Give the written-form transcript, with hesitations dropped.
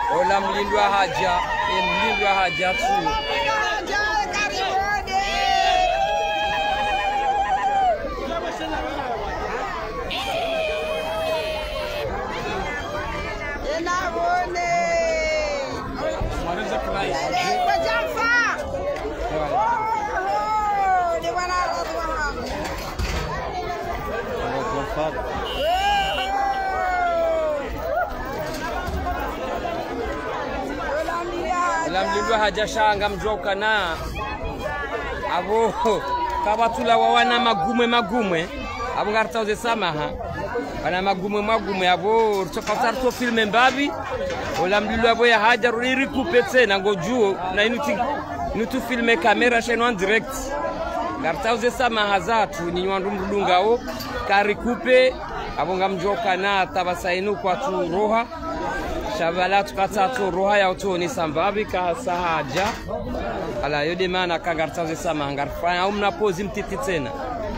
Ola mlindwa haja, mlindwa haja tu. Lamlindwa haja shanga mjoka na abo kabatula wana magumwe abo ngartauze samaha wana magumwe abo tsokatar to filme mbabi olamlindwa abo ya haja riri coupe tena ngojuo na inutu filme kamera cheno en direct ngartauze samaha zatu ni wandu mdungao kari coupe abo ngamjoka na tabasainu kwa tu roha Shavala tukatatu roha ya utoni sambabi ka sahaja ala yode mana kangartaze sama ngarfanya au mnapozi mtiti tena